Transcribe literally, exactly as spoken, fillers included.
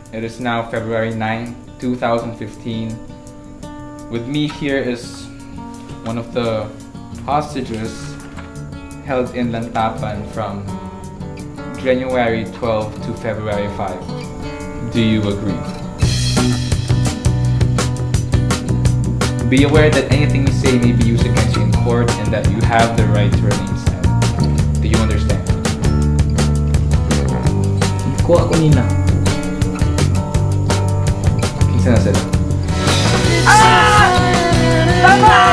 It is now February ninth, two thousand fifteen. With me here is one of the hostages held in Lantapan from January twelfth to February fifth. Do you agree? Be aware that anything you say may be used against you in court and that you have the right to remain silent. Do you understand? Kuha ko nina. Kinsa na sila? Ah! Tama!